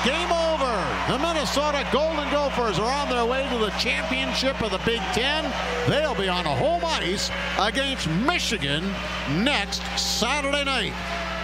game over. The Minnesota Golden Gophers are on their way to the championship of the Big Ten. They'll be on home ice against Michigan next Saturday night.